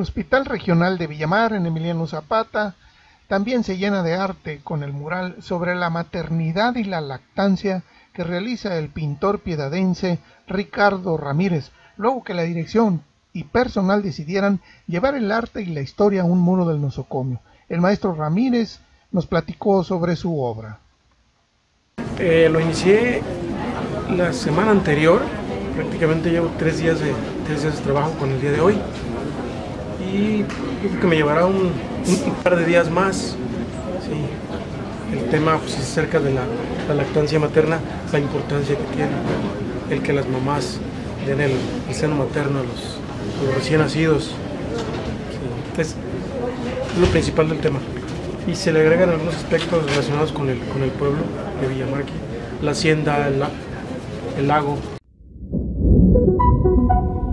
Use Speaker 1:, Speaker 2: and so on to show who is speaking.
Speaker 1: Hospital Regional de Villamar, en Emiliano Zapata, también se llena de arte con el mural sobre la maternidad y la lactancia que realiza el pintor piedadense Ricardo Ramírez, luego que la dirección y personal decidieran llevar el arte y la historia a un muro del nosocomio. El maestro Ramírez nos platicó sobre su obra.
Speaker 2: Lo inicié la semana anterior, prácticamente llevo 3 días de trabajo con el día de hoy, y yo creo que me llevará un par de días más. Sí. El tema pues, es acerca de la lactancia materna, la importancia que tiene el que las mamás den el seno materno a los recién nacidos. Sí. Es lo principal del tema. Y se le agregan algunos aspectos relacionados con el pueblo de Villamar, la hacienda, el lago.